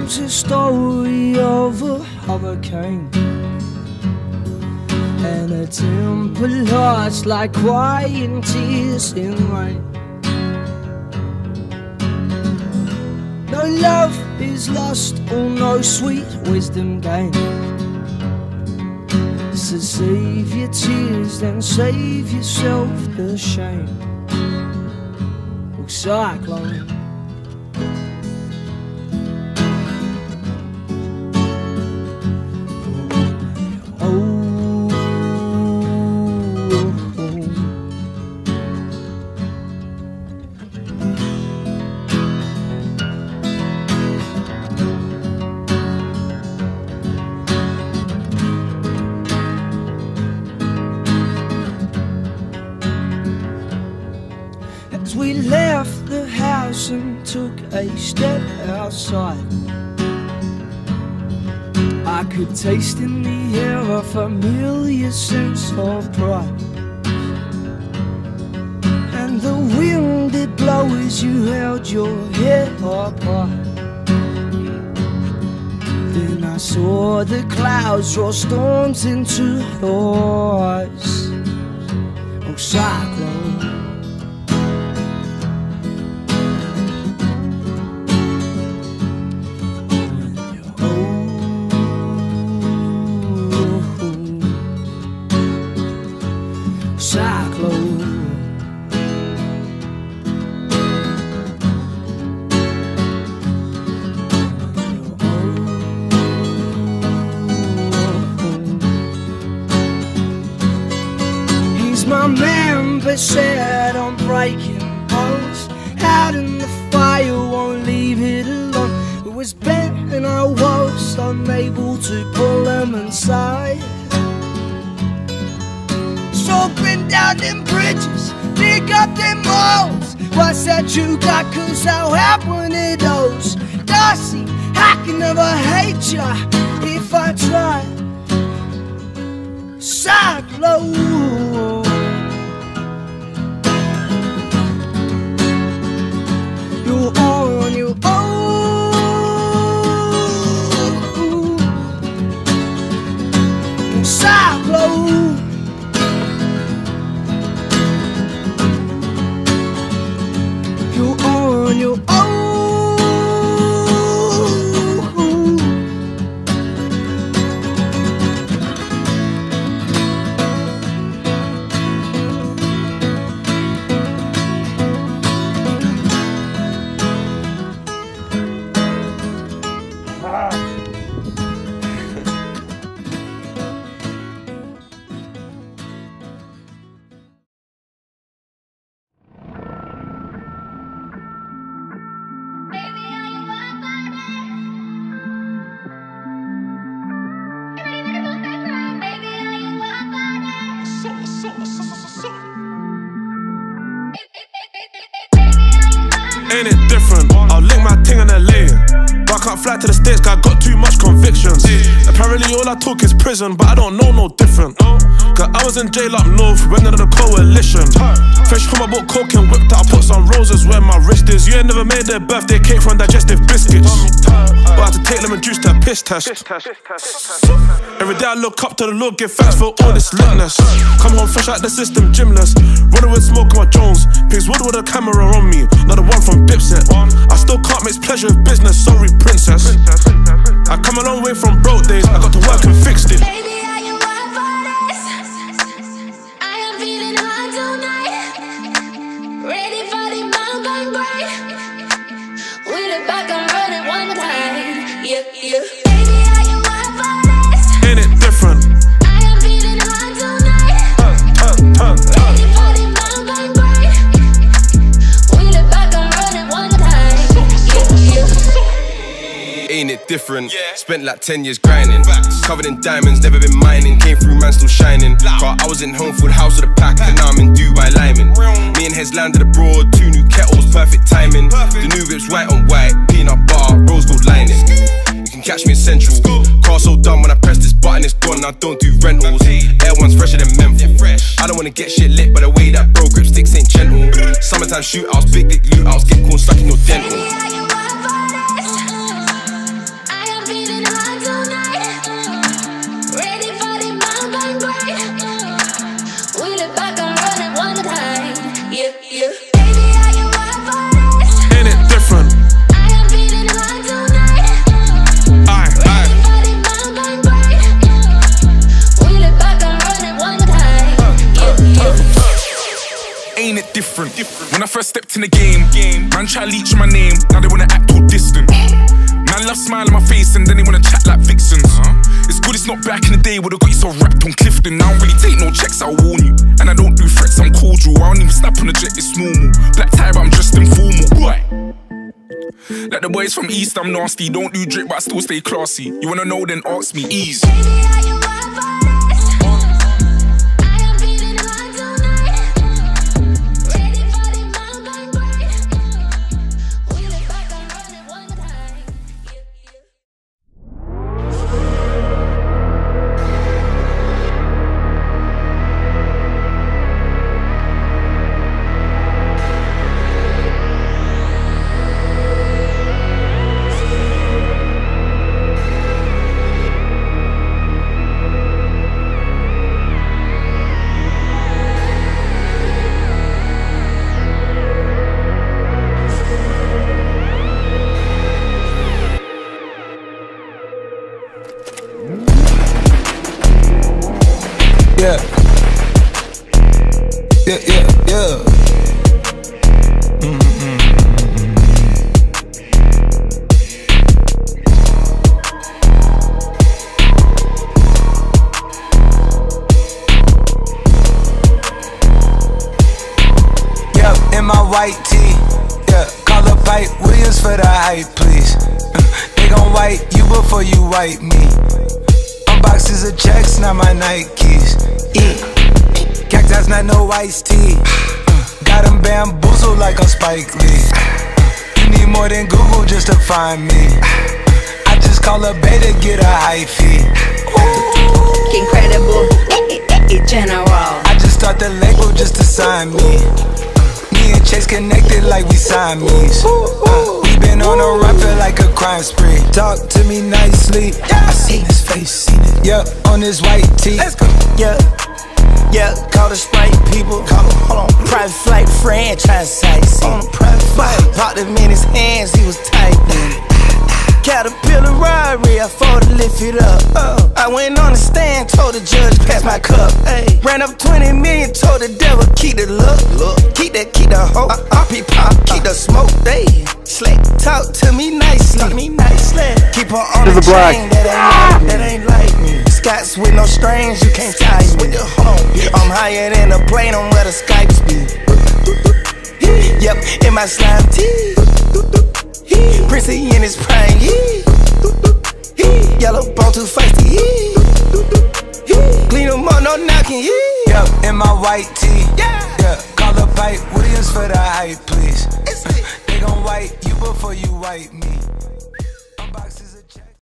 becomes a story of a hurricane, and a temper lost like crying tears in rain. No love is lost, or no sweet wisdom gained. So save your tears, then save yourself the shame. Oh, cyclone. We left the house and took a step outside. I could taste in the air a familiar sense of pride, and the wind did blow as you held your head up high. Then I saw the clouds draw storms into your eyes. Oh, cyclone. My man, but said I'm breaking bones. Out in the fire, won't leave it alone. It was bent and I was unable to pull them inside. So bend down them bridges, dig up them walls. What's that you got? Cause I'll have one of those. Darcy, I can never hate ya if I try. Cyclone. You're on your own. Cyclone. You're on your own. Ain't it different? I'll lick my ting on the lane. But I can't fly to the States, cause I got too much convictions. Apparently all I talk is prison, but I don't know no different. Cause I was in jail up north, went under the coalition. Fresh home, I bought coke and whipped out, I put some roses where my wrist is. You ain't never made their birthday cake from digestive biscuits, but I had to take lemon juice to a piss test. Every day I look up to the Lord, give thanks for all this litness. Come home fresh out the system, gymless. Running with smoke on my Jones, pigs wood with a camera on me. Not the one from Dipset. I still can't mix pleasure with business, sorry princess. I come a long way from broke days, I got to work and fixed it. Baby, are you up for this? I am feeling hot tonight. Ready for the mountain break. Wheel it back and run it one time. Yeah, yeah. Baby, are you up for this? Ain't it different? I am feeling hot tonight. Ready for the mountain break. Wheel it back and run it one time. Yeah, yeah. Ain't it different? Spent like 10 years grinding, covered in diamonds, never been mining. Came through, man, still shining. Car, I was in home, full house with a pack, and now I'm in Dubai liming. Me and Hez landed abroad, 2 new kettles, perfect timing. The new whip's white on white, peanut butter, rose gold lining. You can catch me in Central. Car so done when I press this button, it's gone. I don't do rentals. Air one's fresher than menthol. I don't wanna get shit lit, but the way that bro grip sticks ain't gentle. Summertime shootouts, big dick loot outs, get corn stuck in your dental. ain't it different? When I first stepped in the game, man try leeching my name, now they wanna act all distant. Man love smile on my face and then they wanna chat like vixens. It's good it's not back in the day where they got you so wrapped on Clifton. I don't really take no checks, I'll warn you. And I don't do threats, I'm cordial. I don't even snap on the jet, it's normal. Black tie but I'm dressed informal. Like the boys from East, I'm nasty. Don't do drip but I still stay classy. You wanna know then ask me, ease. Baby, are you up for this? I am feeling hot tonight. Ready for the mountain break. We live back and run it one time. Yeah. Yeah, yeah, yeah. Yeah, in my white tee. Yeah, call up Pipe Williams for the hype, please. They gon' wipe you before you wipe me. Boxes of checks, not my Nikes. Cactus, not no iced tea. Got them bamboozled like I'm Spike Lee. You need more than Google just to find me. I just call a beta, get a high fee. Incredible, general. I just start the label just to sign me. Me and Chase connected like we Siamese. We been on a run, feel like a crime spree. Talk to me nicely. I seen his face, seen it. Yeah, on his white tee. Let's go. Yeah, yeah, call the Sprite people. Hold on, private flight franchise sites. On a private flight, popped him in his hands, he was tight. Caterpillar Rari, I fought to lift it up. I went on the stand, told the judge, pass my cup. Ran up 20 million, told the devil, keep the look. Keep the hope. RP pop, keep the smoke. Slick, talk to me nicely. Keep her on the chain, that ain't like me. Scots with no strings, you can't tie me. I'm higher than a plane on where the Skypes be. Yep, in my slime tee. Prissy in his prime, yellow bone too feisty, clean them up, no knocking, Yep, in my white tee. Yeah, call up Pipe Williams for the hype, please. They gon' wipe you before you wipe me.